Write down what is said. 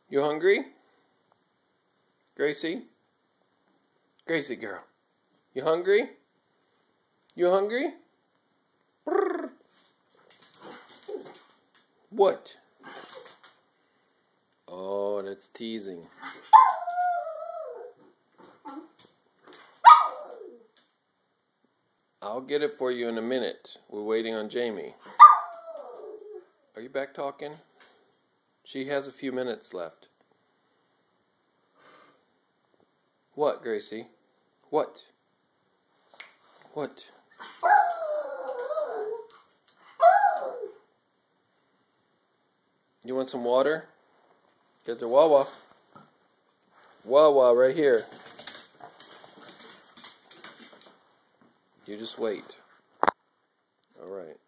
You hungry? Gracie? Gracie girl. You hungry? You hungry? Brrr. What? Oh, that's teasing. I'll get it for you in a minute. We're waiting on Jamie. Are you back talking? She has a few minutes left. What, Gracie? What? What? You want some water? Get the Wawa. Wawa right here. You just wait. All right.